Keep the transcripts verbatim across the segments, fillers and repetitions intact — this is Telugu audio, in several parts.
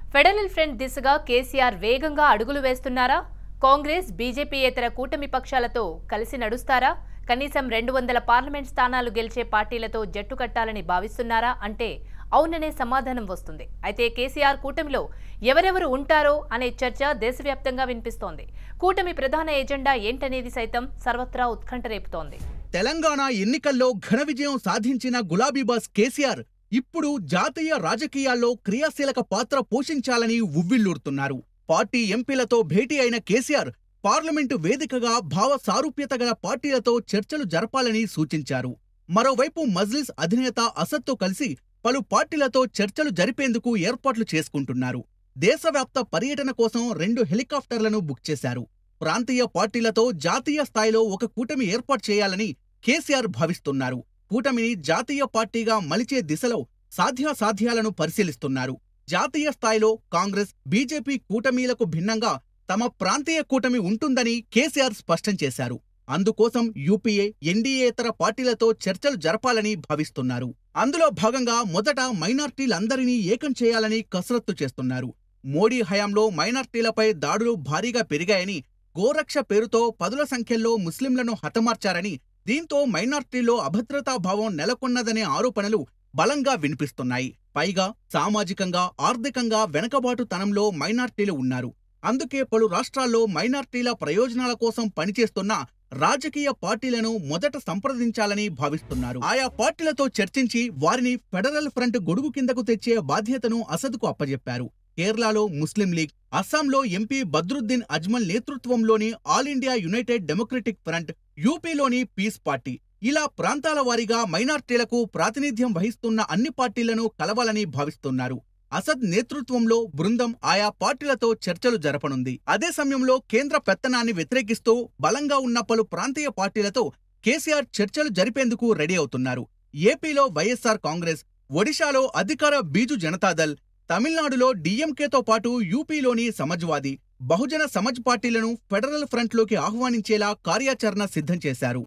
ఫెడరల్ ఫ్రంట్ దిశగా కేసీఆర్ వేగంగా అడుగులు వేస్తున్నారా? కాంగ్రెస్ బీజేపీయేతర కూటమి పక్షాలతో కలిసి నడుస్తారా? కనీసం రెండు వందల పార్లమెంట్ స్థానాలు గెలిచే పార్టీలతో జట్టు కట్టాలని భావిస్తున్నారా అంటే అవుననే సమాధానం వస్తుంది. అయితే కేసీఆర్ కూటమిలో ఎవరెవరు ఉంటారో అనే చర్చ దేశవ్యాప్తంగా వినిపిస్తోంది. కూటమి ప్రధాన ఎజెండా ఏంటనేది సైతం సర్వత్రా ఉత్కంఠ రేపుతోంది. తెలంగాణ ఎన్నికల్లో ఘన విజయం సాధించిన గులాబీ బాస్ కేసీఆర్ ఇప్పుడు జాతీయ రాజకీయాల్లో క్రియాశీలక పాత్ర పోషించాలని ఉవ్విళ్లూరుతున్నారు. పార్టీ ఎంపీలతో భేటీ అయిన కేసీఆర్ పార్లమెంటు వేదికగా భావ సారూప్యత గల పార్టీలతో చర్చలు జరపాలని సూచించారు. మరోవైపు మజ్లిస్ అధినేత అసద్తో కలిసి పలు పార్టీలతో చర్చలు జరిపేందుకు ఏర్పాట్లు చేసుకుంటున్నారు. దేశవ్యాప్త పర్యటన కోసం రెండు హెలికాప్టర్లను బుక్ చేశారు. ప్రాంతీయ పార్టీలతో జాతీయ స్థాయిలో ఒక కూటమి ఏర్పాటు చేయాలని కేసీఆర్ భావిస్తున్నారు. కూటమిని జాతీయ పార్టీగా మలిచే దిశలో సాధ్యాసాధ్యాలను పరిశీలిస్తున్నారు. జాతీయ స్థాయిలో కాంగ్రెస్, బీజేపీ కూటమీలకు భిన్నంగా తమ ప్రాంతీయ కూటమి ఉంటుందని కేసీఆర్ స్పష్టం చేశారు. అందుకోసం యూపీఏ, ఎన్డీఏతర పార్టీలతో చర్చలు జరపాలని భావిస్తున్నారు. అందులో భాగంగా మొదట మైనార్టీలందరినీ ఏకం చేయాలని కసరత్తు చేస్తున్నారు. మోడీ హయాంలో మైనార్టీలపై దాడులు భారీగా పెరిగాయని, గోరక్ష పేరుతో పదుల సంఖ్యలో ముస్లింలను హతమార్చారని, దీంతో మైనార్టీలో అభద్రతాభావం నెలకొన్నదనే ఆరోపణలు బలంగా వినిపిస్తున్నాయి. పైగా సామాజికంగా, ఆర్థికంగా వెనకబాటుతనంలో మైనార్టీలు ఉన్నారు. అందుకే పలు రాష్ట్రాల్లో మైనార్టీల ప్రయోజనాల కోసం పనిచేస్తున్న రాజకీయ పార్టీలను మొదట సంప్రదించాలని భావిస్తున్నారు. ఆయా పార్టీలతో చర్చించి వారిని ఫెడరల్ ఫ్రంట్ గొడుగు కిందకు తెచ్చే బాధ్యతను అసద్కు అప్పజెప్పారు. కేరళలో ముస్లిం లీగ్, అస్సాంలో ఎంపీ బద్రుద్దీన్ అజ్మల్ నేతృత్వంలోని All India United Democratic Front, యూపీలోని పీస్ పార్టీ, ఇలా ప్రాంతాల వారీగా మైనార్టీలకు ప్రాతినిధ్యం వహిస్తున్న అన్ని పార్టీలను కలవాలని భావిస్తున్నారు. అసద్ నేతృత్వంలో బృందం ఆయా పార్టీలతో చర్చలు జరపనుంది. అదే సమయంలో కేంద్ర పెత్తనాన్ని వ్యతిరేకిస్తూ బలంగా ఉన్న పలు ప్రాంతీయ పార్టీలతో కేసీఆర్ చర్చలు జరిపేందుకు రెడీ అవుతున్నారు. ఏపీలో వైఎస్ఆర్ కాంగ్రెస్, ఒడిశాలో అధికార బీజు జనతాదళ్, తమిళనాడులో డీఎంకేతో పాటు యూపీలోని సమాజ్వాదీ, బహుజన సమాజ్ పార్టీలను ఫెడరల్ ఫ్రంట్లోకి ఆహ్వానించేలా కార్యాచరణ సిద్ధం చేశారు.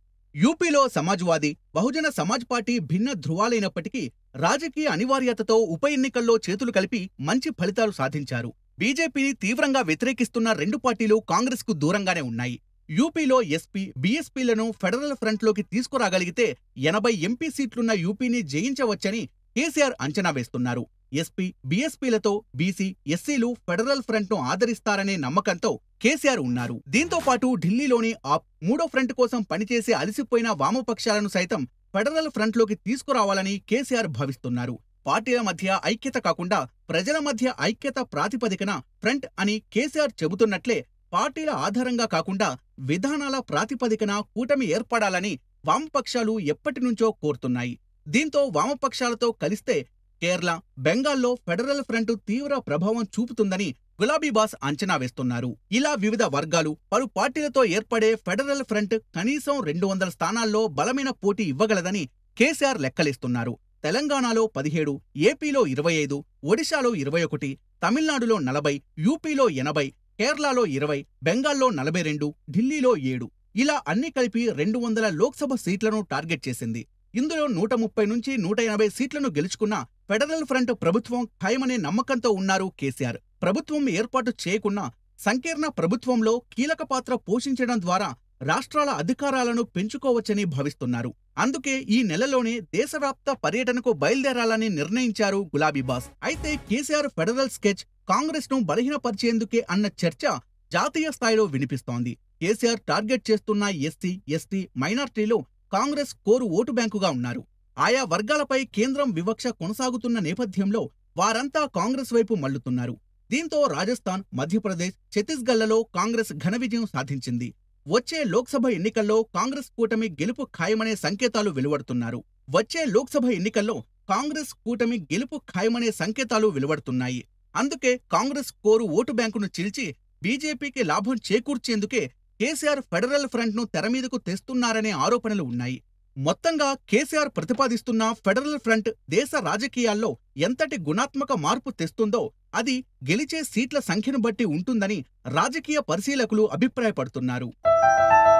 యూపీలో సమాజ్వాదీ, బహుజన సమాజ్ పార్టీ భిన్న ధృవాలైనప్పటికీ రాజకీయ అనివార్యతతో ఉప ఎన్నికల్లో చేతులు కలిపి మంచి ఫలితాలు సాధించారు. బీజేపీని తీవ్రంగా వ్యతిరేకిస్తున్న రెండు పార్టీలు కాంగ్రెస్కు దూరంగానే ఉన్నాయి. యూపీలో ఎస్పీ, బీఎస్పీలను ఫెడరల్ ఫ్రంట్లోకి తీసుకురాగలిగితే ఎనభై ఎంపీ సీట్లున్న యూపీని జయించవచ్చని కేసీఆర్ అంచనా వేస్తున్నారు. ఎస్పీ, బీఎస్పీలతో బీసీ, ఎస్సీలు ఫెడరల్ ఫ్రంట్ను ఆదరిస్తారనే నమ్మకంతో కేసీఆర్ ఉన్నారు. దీంతో పాటు ఢిల్లీలోని ఆప్, మూడో ఫ్రంట్ కోసం పనిచేసే అలసిపోయిన వామపక్షాలను సైతం ఫెడరల్ ఫ్రంట్లోకి తీసుకురావాలని కేసీఆర్ భావిస్తున్నారు. పార్టీల మధ్య ఐక్యత కాకుండా ప్రజల మధ్య ఐక్యత ప్రాతిపదికన ఫ్రంట్ అని కేసీఆర్ చెబుతున్నట్లే పార్టీల ఆధారంగా కాకుండా విధానాల ప్రాతిపదికన కూటమి ఏర్పడాలని వామపక్షాలు ఎప్పటినుంచో కోరుతున్నాయి. దీంతో వామపక్షాలతో కలిస్తే కేరళ, బెంగాల్లో ఫెడరల్ ఫ్రంట్ తీవ్ర ప్రభావం చూపుతుందని గులాబీ బాస్ అంచనా వేస్తున్నారు. ఇలా వివిధ వర్గాలు, పలు పార్టీలతో ఏర్పడే ఫెడరల్ ఫ్రంట్ కనీసం రెండు వందల స్థానాల్లో బలమైన పోటీ ఇవ్వగలదని కేసీఆర్ లెక్కలేస్తున్నారు. తెలంగాణలో పదిహేడు, ఏపీలో ఇరవై ఐదు, ఒడిశాలో ఇరవై ఒకటి, తమిళనాడులో నలభై, యూపీలో ఎనభై, కేరళలో ఇరవై, బెంగాల్లో నలభై రెండు, ఢిల్లీలో ఏడు, ఇలా అన్ని కలిపి రెండు వందల లోక్సభ సీట్లను టార్గెట్ చేసింది. ఇందులో నూట ముప్పై నుంచి నూట ఎనభై సీట్లను గెలుచుకున్న ఫెడరల్ ఫ్రంట్ ప్రభుత్వం ఖాయమనే నమ్మకంతో ఉన్నారు కేసీఆర్. ప్రభుత్వం ఏర్పాటు చేయకున్నా సంకీర్ణ ప్రభుత్వంలో కీలక పాత్ర పోషించడం ద్వారా రాష్ట్రాల అధికారాలను పెంచుకోవచ్చని భావిస్తున్నారు. అందుకే ఈ నెలలోనే దేశవ్యాప్త పర్యటనకు బయలుదేరాలని నిర్ణయించారు గులాబీ బాస్. అయితే కేసీఆర్ ఫెడరల్ స్కెచ్ కాంగ్రెస్ ను బలహీనపరిచేందుకే అన్న చర్చ జాతీయ స్థాయిలో వినిపిస్తోంది. కేసీఆర్ టార్గెట్ చేస్తున్న ఎస్సీ, ఎస్టీ, మైనార్టీలు కాంగ్రెస్ కోరు ఓటు బ్యాంకుగా ఉన్నారు. ఆయా వర్గాలపై కేంద్రం వివక్ష కొనసాగుతున్న నేపథ్యంలో వారంతా కాంగ్రెస్ వైపు మళ్లుతున్నారు. దీంతో రాజస్థాన్, మధ్యప్రదేశ్, ఛత్తీస్గఢ్లలో కాంగ్రెస్ ఘన విజయం సాధించింది. వచ్చే లోక్సభ ఎన్నికల్లో కాంగ్రెస్ కూటమి గెలుపు ఖాయమనే సంకేతాలు వెలువడుతున్నారు. వచ్చే లోక్సభ ఎన్నికల్లో కాంగ్రెస్ కూటమి గెలుపు ఖాయమనే సంకేతాలు వెలువడుతున్నాయి. అందుకే కాంగ్రెస్ కోరు ఓటు బ్యాంకును చీల్చి బీజేపీకి లాభం చేకూర్చేందుకే కేసీఆర్ ఫెడరల్ ఫ్రంట్ను తెరమీదకు తెస్తున్నారనే ఆరోపణలు ఉన్నాయి. మొత్తంగా కేసీఆర్ ప్రతిపాదిస్తున్న ఫెడరల్ ఫ్రంట్ దేశ రాజకీయాల్లో ఎంతటి గుణాత్మక మార్పు తెస్తుందో అది గెలిచే సీట్ల సంఖ్యను బట్టి ఉంటుందని రాజకీయ పరిశీలకులు అభిప్రాయపడుతున్నారు.